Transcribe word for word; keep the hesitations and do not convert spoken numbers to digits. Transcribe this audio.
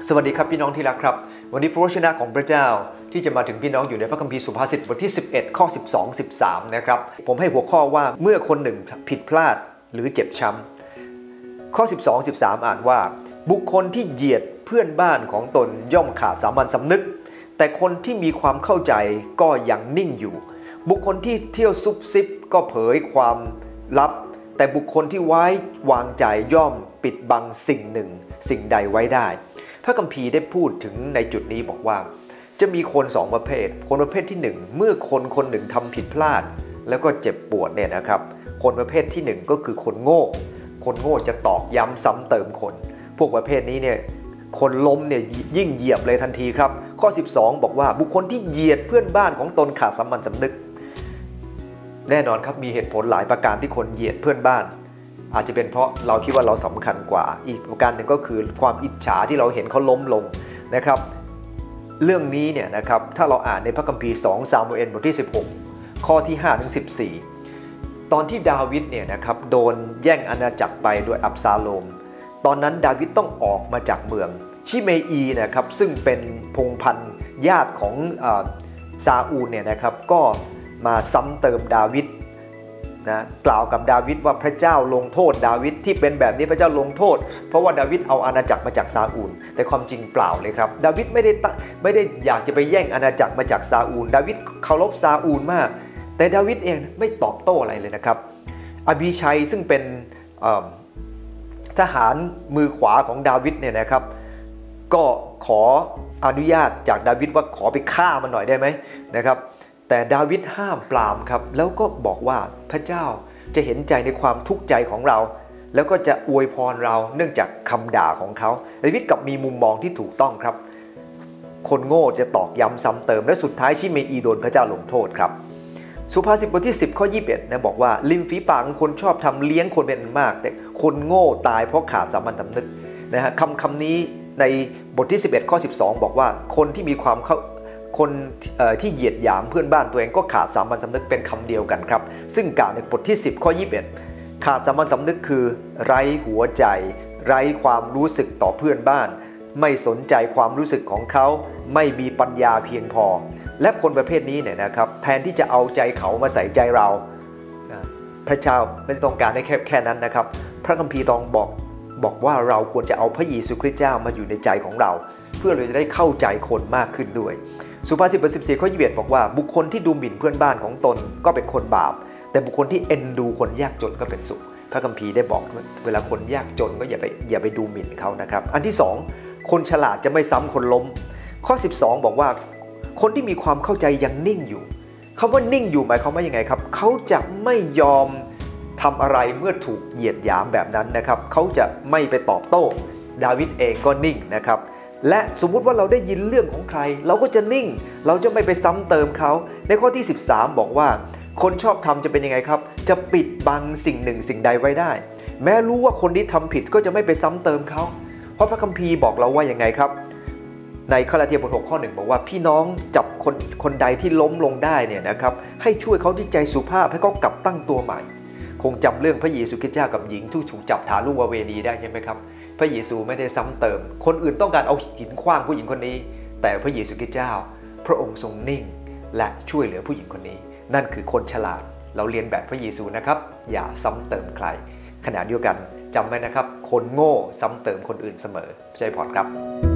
สวัสดีครับพี่น้องที่รักครับวันนี้พระวจนะของพระเจ้าที่จะมาถึงพี่น้องอยู่ในพระคัมภีร์สุภาษิตบทที่สิบเอ็ดข้อสิบสอง สิบสามนะครับผมให้หัวข้อว่าเมื่อคนหนึ่งผิดพลาดหรือเจ็บช้ำข้อสิบสอง สิบสามอ่านว่าบุคคลที่เหยียดเพื่อนบ้านของตนย่อมขาดสามัญสำนึกแต่คนที่มีความเข้าใจก็ยังนิ่งอยู่บุคคลที่เที่ยวซุบซิบก็เผยความลับแต่บุคคลที่ไว้วางใจย่อมปิดบังสิ่งหนึ่งสิ่งใดไว้ได้พระคัมภีร์ได้พูดถึงในจุดนี้บอกว่าจะมีคนสองประเภทคนประเภทที่หนึ่งเมื่อคนคนหนึ่งทำผิดพลาดแล้วก็เจ็บปวดเนี่ยนะครับคนประเภทที่หนึ่งก็คือคนโง่คนโง่จะตอกย้ำซ้ำเติมคนพวกประเภทนี้เนี่ยคนล้มเนี่ยยิ่งเหยียบเลยทันทีครับข้อสิบสองบอกว่าบุคคลที่เหยียดเพื่อนบ้านของตนขาดสามัญสำนึกแน่นอนครับมีเหตุผลหลายประการที่คนเหยียดเพื่อนบ้านอาจจะเป็นเพราะเราคิดว่าเราสำคัญกว่าอีกประการหนึ่งก็คือความอิจฉาที่เราเห็นเขาล้มลงนะครับเรื่องนี้เนี่ยนะครับถ้าเราอ่านในพระคัมภีร์สองซามูเอลบทที่สิบหกข้อที่ห้าถึงสิบสี่ตอนที่ดาวิดเนี่ยนะครับโดนแย่งอาณาจักรไปโดยอับซาโลมตอนนั้นดาวิดต้องออกมาจากเมืองชิเมอีนะครับซึ่งเป็นพงศ์พันธุ์ญาติของซาอูลเนี่ยนะครับก็มาซ้ำเติมดาวิดนะกล่าวกับดาวิดว่าพระเจ้าลงโทษดาวิดที่เป็นแบบนี้พระเจ้าลงโทษเพราะว่าดาวิดเอาอาณาจักรมาจากซาอูลแต่ความจริงเปล่าเลยครับดาวิดไม่ได้ไม่ได้อยากจะไปแย่งอาณาจักรมาจากซาอูลดาวิดเคารพซาอูลมากแต่ดาวิดเองไม่ตอบโต้อะไรเลยนะครับอบีชัยซึ่งเป็นทหารมือขวาของดาวิดเนี่ยนะครับก็ขออนุญาตจากดาวิดว่าขอไปฆ่ามันหน่อยได้ไหมนะครับแต่ดาวิดห้ามปรามครับแล้วก็บอกว่าพระเจ้าจะเห็นใจในความทุกข์ใจของเราแล้วก็จะอวยพรเราเนื่องจากคำด่าของเขาดาวิดกับมีมุมมองที่ถูกต้องครับคนโง่จะตอกย้ำซ้ำเติมและสุดท้ายชิเมอีโดนพระเจ้าลงโทษครับสุภาษิตบทที่สิบข้อยี่สิบเอ็ดนะบอกว่าริมฝีปากของคนชอบทำเลี้ยงคนเป็นอันมากแต่คนโง่ตายเพราะขาดสามัญสำนึกนะฮะคำคำนี้ในบทที่สิบเอ็ดข้อสิบสองบอกว่าคนที่มีความเข้าคนที่เหยียดหยามเพื่อนบ้านตัวเองก็ขาดสามัญสำนึกเป็นคำเดียวกันครับซึ่งกล่าวในบทที่สิบข้อยี่สิบเอ็ดขาดสามัญสำนึกคือไร้หัวใจไร้ความรู้สึกต่อเพื่อนบ้านไม่สนใจความรู้สึกของเขาไม่มีปัญญาเพียงพอและคนประเภทนี้เนี่ยนะครับแทนที่จะเอาใจเขามาใส่ใจเราพระเจ้าไม่ได้ต้องการให้แค่แค่นั้นนะครับพระคัมภีร์ต้องบอกบอกว่าเราควรจะเอาพระเยซูคริสต์เจ้ามาอยู่ในใจของเราเพื่อเราจะได้เข้าใจคนมากขึ้นด้วยสุภาษิตบทสิบสี่ข้อยี่สิบเอ็ดบอกว่าบุคคลที่ดูหมิ่นเพื่อนบ้านของตนก็เป็นคนบาปแต่บุคคลที่เอ็นดูคนยากจนก็เป็นสุขพระคัมภีร์ได้บอกเวลาคนยากจนก็อย่าไปอย่าไปดูหมิ่นเขานะครับอันที่สองคนฉลาดจะไม่ซ้ำคนล้มข้อสิบสองบอกว่าคนที่มีความเข้าใจยังนิ่งอยู่คำว่านิ่งอยู่หมายความว่ายังไงครับเขาจะไม่ยอมทำอะไรเมื่อถูกเหยียดหยามแบบนั้นนะครับเขาจะไม่ไปตอบโต้ดาวิดเองก็นิ่งนะครับและสมมุติว่าเราได้ยินเรื่องของใครเราก็จะนิ่งเราจะไม่ไปซ้ำเติมเขาในข้อที่สิบสามบอกว่าคนชอบทำจะเป็นยังไงครับจะปิดบังสิ่งหนึ่งสิ่งใดไว้ได้แม้รู้ว่าคนที่ทำผิดก็จะไม่ไปซ้ำเติมเขาเพราะพระคัมภีร์บอกเราว่ายังไงครับในคาลาเทียบทหกข้อหนึ่งบอกว่าพี่น้องจับคนคนใดที่ล้มลงได้เนี่ยนะครับให้ช่วยเขาด้วยใจสุภาพให้เขากลับตั้งตัวใหม่คงจำเรื่องพระเยซูคริสต์เจ้ากับหญิงที่ถูกจับฐานล่วงประเวณีได้ใช่ไหมครับพระเยซูไม่ได้ซ้ำเติมคนอื่นต้องการเอาหินขว้างผู้หญิงคนนี้แต่พระเยซูคริสต์เจ้าพระองค์ทรงนิ่งและช่วยเหลือผู้หญิงคนนี้นั่นคือคนฉลาดเราเรียนแบบพระเยซูนะครับอย่าซ้ำเติมใครขณะเดียวกันจำไว้นะครับคนโง่ซ้ำเติมคนอื่นเสมอพระเจ้าพรครับ